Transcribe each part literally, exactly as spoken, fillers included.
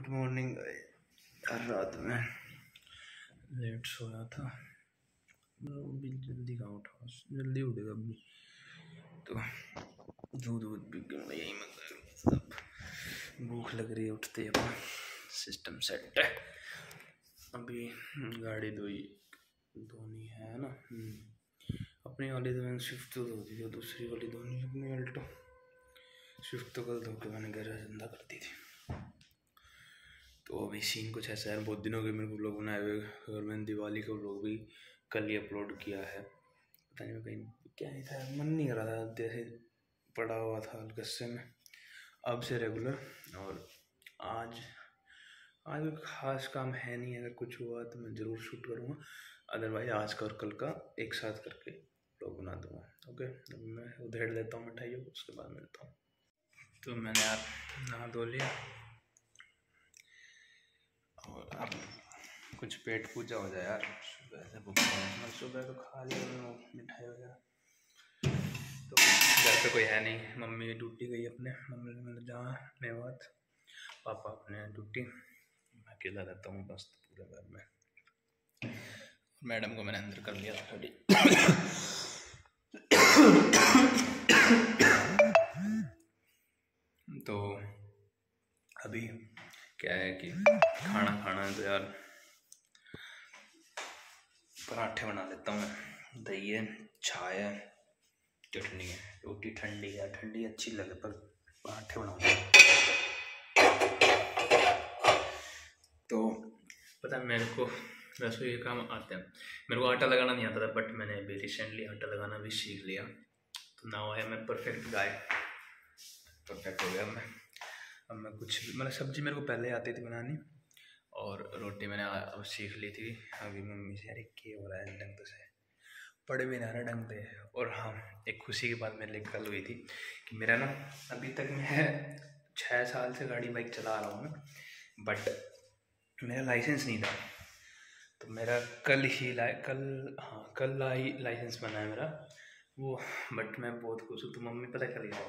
Good morning. यार रात में लेट सोया था, अभी जल्दी कहाँ उठा, जल्दी उठेगा अभी तो दूध दूध पी के मैं यही मतलब भूख लग रही है। उठते ही अपना सिस्टम सेट है। अभी गाड़ी धोई धोनी है ना, अपनी वाली तो मैंने स्विफ्ट तो धो दी थी, दूसरी वाली धोनी अपनी अल्टो। स्विफ्ट तो कल धो के मैंने गैरेज धंधा कर दी थी। तो अभी सीन कुछ ऐसा है, बहुत दिनों के मेरे को व्लॉग बनाए हुए, और मैंने दिवाली का व्लॉग भी कल ही अपलोड किया है। पता नहीं कहीं क्या ही था, मन नहीं कर रहा था, जैसे पड़ा हुआ था गुस्से में। अब से रेगुलर, और आज आज कोई ख़ास काम है नहीं। अगर कुछ हुआ तो मैं ज़रूर शूट करूँगा, अदरवाइज आज का और कल का एक साथ करके व्लॉग बना दूँगा। ओके, तो मैं उधेड़ लेता हूँ मिठाइयों को, उसके बाद मिलता हूँ। तो मैंने यार नहा धो लिया और अब कुछ पेट पूजा हो जाए यार। सुबह से भूख है, सुबह तो खा लिया मिठाई वगैरह। तो घर पे कोई है नहीं, मम्मी ड्यूटी गई अपने, मम्मी मतलब जहाँ मेवात, पापा अपने ड्यूटी, मैं अकेला रहता हूँ बस पूरे घर में। मैडम को मैंने अंदर कर लिया था रेडी। तो अभी क्या है कि खाना खाना है तो यार पराठे बना लेता हूँ मैं। दही है, चाय है, चटनी है, रोटी ठंडी है, ठंडी अच्छी लगे पर पराठे बनाऊंगा। तो पता है मेरे को रसोई के काम आते हैं। मेरे को आटा लगाना नहीं आता था, बट मैंने अभी रिसेंटली आटा लगाना भी सीख लिया। तो now I am perfect guy, perfect हो गया मैं। अब मैं कुछ मतलब सब्जी मेरे को पहले आती थी बनानी, और रोटी मैंने अब सीख ली थी। अभी मम्मी से यार क्या हो रहा है ढंग से पढ़ भी ना रहा ढंग पे। और हाँ, एक खुशी की बात मेरे लिए कल हुई थी कि मेरा ना अभी तक मैं छः साल से गाड़ी बाइक चला रहा हूँ मैं, बट मेरा लाइसेंस नहीं था। तो मेरा कल ही ला कल हाँ कल लाई लाइसेंस बना है मेरा वो, बट मैं बहुत खुश हूँ। तो मम्मी पता क्या लिखा,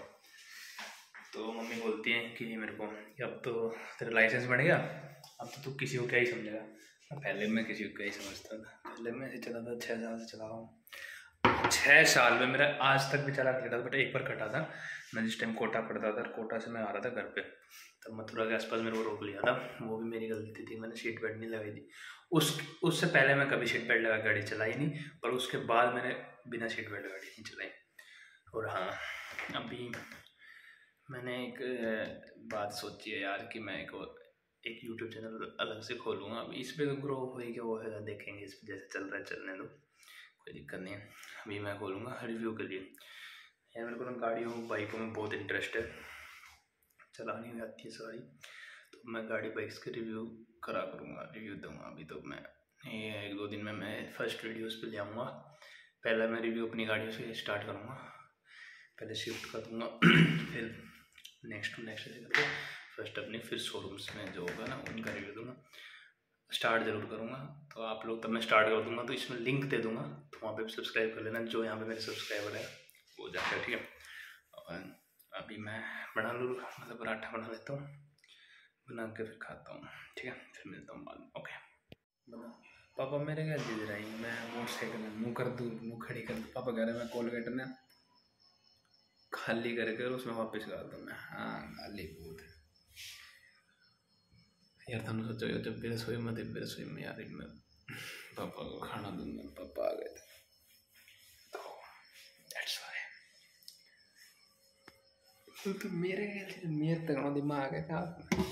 तो मम्मी बोलती हैं कि मेरे को कि अब तो तेरा लाइसेंस बन गया, अब तो तू किसी को क्या ही समझेगा। पहले मैं किसी को क्या ही समझता था, पहले मैं ऐसे चला था, छः साल से चला रहा हूँ। छः साल में मेरा आज तक भी चला नहीं था, बट एक बार कटा था। मैं जिस टाइम कोटा पढ़ता था, कोटा से मैं आ रहा था घर पे, तब मथुरा के आसपास मेरे को रोक लिया था। वो भी मेरी गलती थी, मैंने सीट बेल्ट नहीं लगाई थी। उस उससे पहले मैं कभी सीट बेल्ट लगा गाड़ी चलाई नहीं, पर उसके बाद मैंने बिना सीट बेल्ट गाड़ी नहीं चलाई। और हाँ, अभी मैंने एक बात सोची है यार कि मैं एक एक यूट्यूब चैनल अलग से खोलूँगा। अभी इस पर तो ग्रो होएगा वो है, देखेंगे इस पर जैसे चल रहा है चलने दो, कोई दिक्कत नहीं है। अभी मैं खोलूँगा रिव्यू के लिए। यार मेरे को ना गाड़ियों बाइकों में बहुत इंटरेस्ट है, चलानी भी आती है सारी, तो मैं गाड़ी बाइक्स के रिव्यू करा करूँगा, रिव्यू दूँगा। अभी तो मैं ये एक दो दिन में मैं फर्स्ट वीडियोस पे ले आऊँगा। पहले मैं रिव्यू अपनी गाड़ियों से स्टार्ट करूँगा, पहले शिफ्ट कर दूँगा, फिर नेक्स्ट टू नेक्स्ट ऐसे करके फर्स्ट अपने, फिर शोरूम्स में जो होगा ना उनका रिव्यू दूँगा। स्टार्ट ज़रूर करूँगा, तो आप लोग तब मैं स्टार्ट कर दूँगा, तो इसमें लिंक दे दूँगा, तो वहाँ पे भी सब्सक्राइब कर लेना, जो यहाँ पे मेरे सब्सक्राइबर है वो जाकर, ठीक है। और अभी मैं बना लूँ, मतलब पराठा बना लेता हूँ, बना के फिर खाता हूँ, ठीक है। फिर मिलता हूँ बाद में, ओके। बना पापा मेरे क्या चीज़ रही, मैं मोटरसाइकिल में मुँह कर दूँ, मुँह खड़ी कर दूँ। पापा कह रहे मैं कोलगेट ने खाली करके और उसमें वापस कर दूँ मैं। हाँ गाली बहुत है यार। तुम सोचो जब भी रसोई में जब भी रसोई में यार मैं पापा को खाना दूंगा, पापा आ गए थे तो दैट्स व्हाई। तो, तो मेरे मेरे तक दिमाग है क्या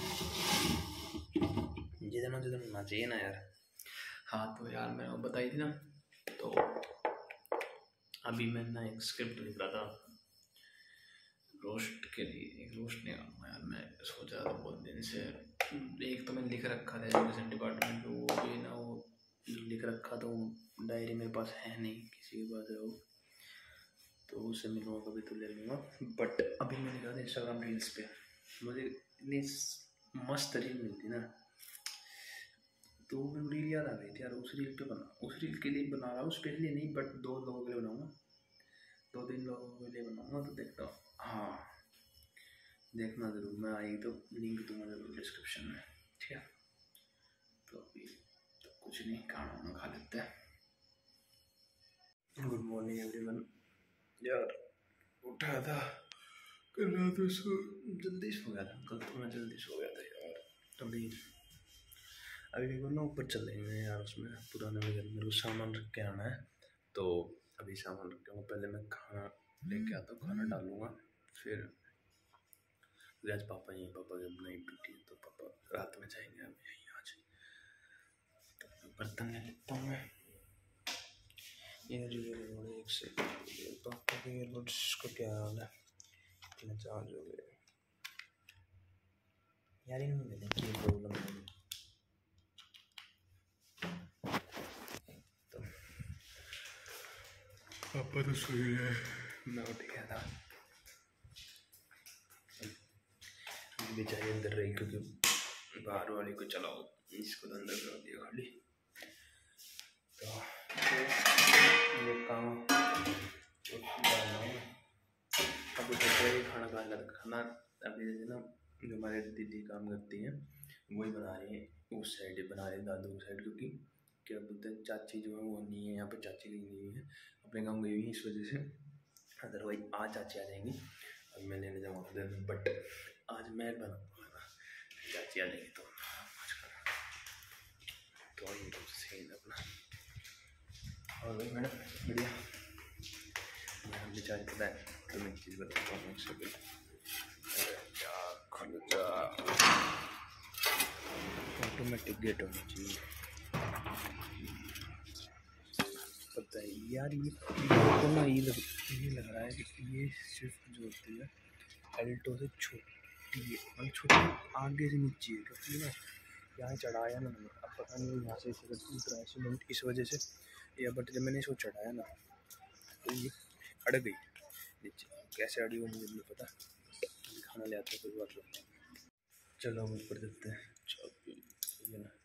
जितना जितना होना चाहिए ना यार। हाँ तो यार मैंने बताई थी ना, तो अभी मैं ना एक स्क्रिप्ट लिख रहा था रोस्ट के लिए। एक रोस्ट नहीं करना यार, मैं सोचा था बहुत दिन से। एक तो मैंने लिख रखा था एजुकेशन डिपार्टमेंट में, वो भी ना वो लिख रखा तो डायरी मेरे पास है नहीं, किसी के पास है वो, तो उससे मिलूँगा कभी तो ले लूँगा। बट अभी मैंने कहा था इंस्टाग्राम रील्स पे मुझे इतनी मस्त रील मिलती ना, तो मेरे रील याद आ गई थी यार। उस रील पे बना उस रील के लिए बना रहा हूँ, स्पेशली नहीं, बट दो लोगों के लिए बनाऊँगा, दो तीन लोगों के लिए बनाऊँगा। तो देखता हूँ, हाँ देखना ज़रूर, मैं आई तो लिंक दूँगा ज़रूर डिस्क्रिप्शन में, ठीक है। तो अभी तो कुछ नहीं, खाना वाना खा लेते हैं। Good morning everyone. यार उठा था कल रात में, सो जल्दी सो गया था कल, तो मैं जल्दी सो गया था यार। अभी अभी देखो ना ऊपर चलेंगे यार, उसमें पुराने में मेरे को सामान रख के आना है, तो अभी सामान रख के आऊँगा। पहले मैं खाना लेके आता हूँ, खाना डालूँगा, फिर आज पापा यहीं, पापा की नाइट ड्यूटी है, तो पापा रात में जाएंगे, हम यहीं आज। तो बर्तन ले लेता हूँ मैं। यार ये एक से पापा के ईयरबड्स का क्या हाल है, इतने चार्ज हो गए यार, इनमें मैंने क्या प्रॉब्लम है। तो पापा तो सो गए, मैं उठ गया था, बेचारी अंदर रही क्योंकि बाहर वाले को चलाओ, इसको तो अंदर कर दिया खाली। तो ये काम अभी तो कोई खाना खाना खाना अभी ना, जो हमारे दीदी काम करती हैं वही बना रही हैं, उस साइड बना रही है, दादू उस साइड, क्योंकि क्या बोलते हैं चाची जो है वो नहीं है यहाँ पे, चाची गई नहीं है अपने गाँव गई हुई है, इस वजह से। अदरवाइज आज चाची आ जाएंगी, अब मैं लेने जाऊँगा उधर, बट आज मैं बनाऊँगा ना, चाची आ जाएंगी तो आज खाना तो ये तो सीन अपना। और भाई मैडम बढ़िया, मैडम बेचारी पता है तो मैं एक चीज़ बताता हूँ उससे भी, क्या खर्चा ऑटोमेटिक गेट होना चाहिए, पता है यार। ये तो ना ये लग ये लग रहा है कि ये स्विफ्ट जो होती है एल्टो से छोटी है, मतलब छोटी आगे से नीचे है, क्योंकि ना यहाँ चढ़ाया ना मैंने, अब पता नहीं यहाँ से इसे टूट रहा है सीमेंट, इस वजह से। या बट जब मैंने इसको चढ़ाया ना तो ये अड़ गई नीचे, कैसे अड़ी वो मुझे नहीं पता, खाना ले आता कोई बात नहीं। चलो हम ऊपर देखते हैं, ये ना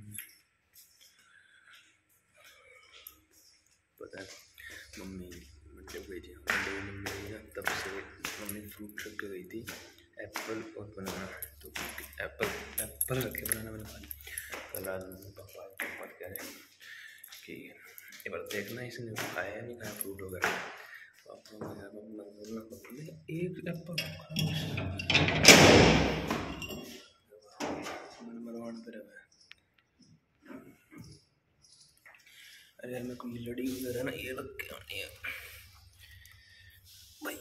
पता है मम्मी जब गई थी मंडे को, मम्मी गई ना तब से मम्मी फ्रूट रख के गई थी, एप्पल और बनाना, तो एप्पल एप्पल रख के बनाना मैंने खा। कल रात में पापा पापा कह रहे कि एक बार देखना इसने खाया नहीं खाया फ्रूट वगैरह, पापा बोलना एक एप्पल मरवान पे रहा है। अरे यार मेरे को ये लड़ी वगैरह ना ये रख के आनी है भाई।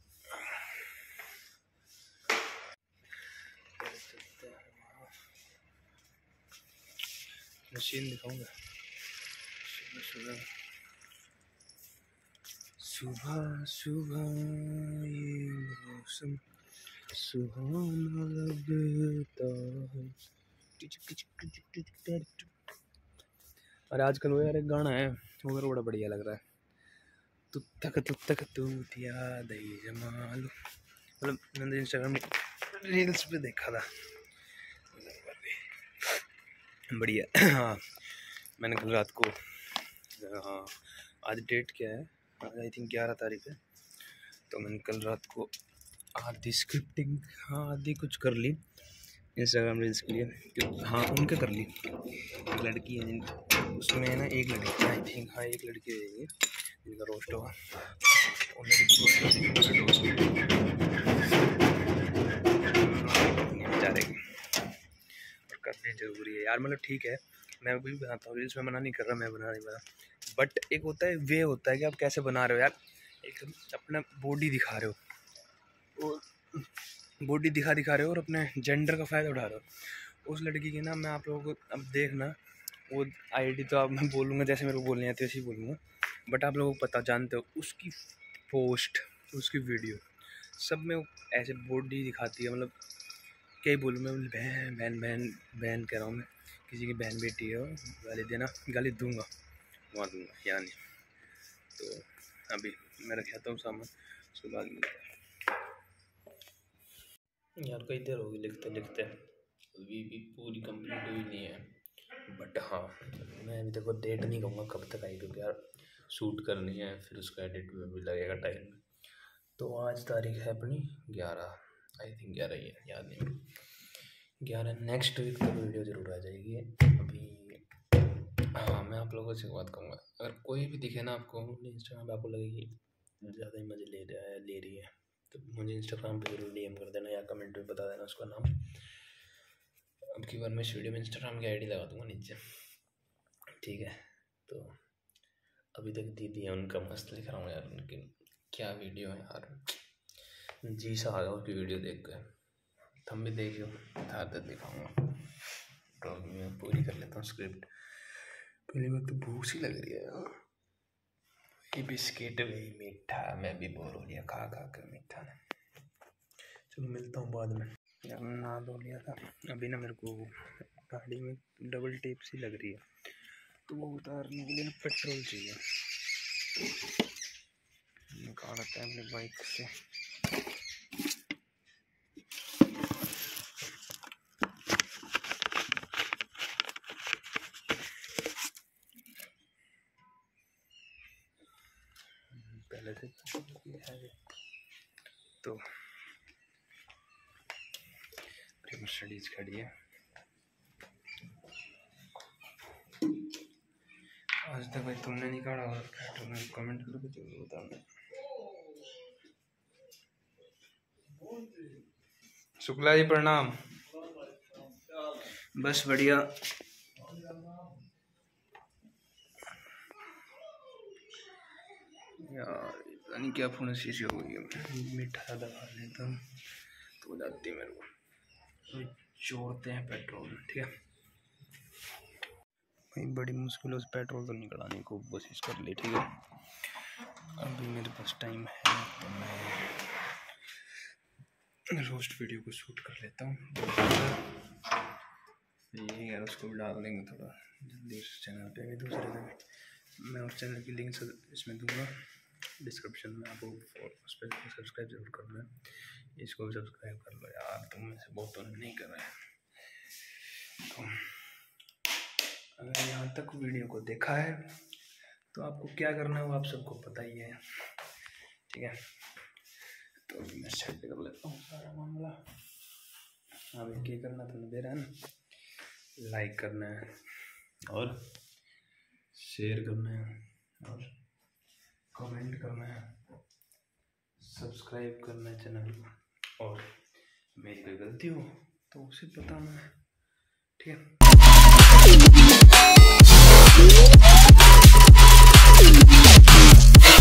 मशीन दिखाऊंगा सुबह सुबह सुबह ये मौसम सुहाना लगता है। और आजकल वो यार एक गाना है वो मेरे को बड़ा बढ़िया लग रहा है, तू तक तू तक तू दिया दही जमाल, मतलब मैंने इंस्टाग्राम में रील्स पे देखा था, बढ़िया। हाँ मैंने कल रात को, हाँ आज डेट क्या है, आई थिंक ग्यारह तारीख है, तो मैंने कल रात को आधी स्क्रिप्टिंग, हाँ आधी कुछ कर ली इंस्टाग्राम रील्स के लिए, हाँ उनके कर ली। लड़की है जिन उसमें है ना, एक लड़की आई थिंक, हाँ एक लड़की रहेगी जिनका रोस्ट होगा, और करनी जरूरी है यार, मतलब ठीक है मैं भी बनाता हूँ रील्स में, मना नहीं कर रहा, मैं बना नहीं बना, बट एक होता है वे होता है कि आप कैसे बना रहे हो यार, एक अपना बॉडी दिखा रहे हो और बॉडी दिखा दिखा रहे हो और अपने जेंडर का फ़ायदा उठा रहे हो। उस लड़की की ना मैं आप लोगों को अब देखना, वो आईडी तो आप मैं बोलूँगा जैसे मेरे को बोलनी आती है वैसे ही बोलूँगा, बट आप लोगों को पता जानते हो उसकी पोस्ट उसकी वीडियो सब में ऐसे बॉडी दिखाती है, मतलब क्या ही बोलूँ मैं, बहन बहन बहन बहन कह रहा हूँ मैं, किसी की बहन बेटी है गाली देना, गाली दूँगा वहाँ दूँगा यहाँ नहीं। तो अभी मैं रख आता हूँ सामान, उसके बाद यार कई देर होगी लिखते लिखते, अभी भी पूरी कंप्लीट हुई नहीं है, बट हाँ मैं अभी तक वो डेट नहीं कहूँगा कब तक आई, क्योंकि यार शूट करनी है फिर उसका एडिट में भी लगेगा टाइम। तो आज तारीख है अपनी ग्यारह, आई थिंक ग्यारह ही है, याद नहीं। ग्यारह नेक्स्ट वीक तक वीडियो ज़रूर आ जाएगी। अभी हाँ, मैं आप लोगों से बात कहूँगा, अगर कोई भी दिखे ना आपको इंस्टाग्राम पे, आपको लगेगी ज़्यादा ही मज़े ले रहा है ले रही है तो मुझे इंस्टाग्राम पे जरूर डीएम कर देना या कमेंट में बता देना उसका नाम। अब की बार मैं इस वीडियो में इंस्टाग्राम की आईडी लगा दूँगा नीचे, ठीक है। तो अभी तक दीदी है उनका मस्त लिख रहा हूँ यार, उनकी क्या वीडियो है यार, जी सा आ गया उसकी वीडियो देख कर। तुम भी देखियो, ज़्यादा दिखाऊँगा। तो मैं पूरी कर लेता हूँ स्क्रिप्ट। पहले बात तो भूख सी लग रही है यार, ये बिस्किट भी मीठा, मैं भी बोर हो लिया खा खा कर मीठा। चलो मिलता हूँ बाद में। यार नहा धो लिया था अभी ना, मेरे को गाड़ी में डबल टेप सी लग रही है, तो वो उतारने के लिए ना पेट्रोल चाहिए। निकाला था अपने बाइक से। पहले से है तो मर्सिडीज खड़ी है। आज तक भाई तुमने नहीं काढ़ा और कमेंट करके जरूर बताना। शुक्ला जी प्रणाम। बस बढ़िया। यार पता नहीं क्या फोन शीशी हो गई है, मीठा ज़्यादा खा लेता हूँ तो जाती मेरे को जोड़ते हैं पेट्रोल, ठीक है भाई। बड़ी मुश्किलों से पेट्रोल तो निकलाने की कोशिश कर ली, ठीक है। अभी मेरे पास टाइम है तो मैं रोस्ट वीडियो को शूट कर लेता हूँ। ये यार उसको भी डाल देंगे थोड़ा जल्दी उस चैनल पे भी दूसरे पे। मैं उस चैनल की लिंक इसमें दूंगा डिस्क्रिप्शन में, आपको उस पर सब्सक्राइब जरूर करना है। इसको भी सब्सक्राइब कर लो यार, तुम में से बहुत तो नहीं कर रहे हैं। तो अगर यहाँ तक वीडियो को देखा है तो आपको क्या करना है वो आप सबको पता ही है, ठीक है। तो अभी मैं सेट कर लेता हूँ सारा मामला। अभी क्या करना तुमने दे रहा है ना, लाइक करना है और शेयर करना है और कमेंट करना है, सब्सक्राइब करना है चैनल को, और मेरी कोई गलती हो तो उसे बताना है, ठीक है।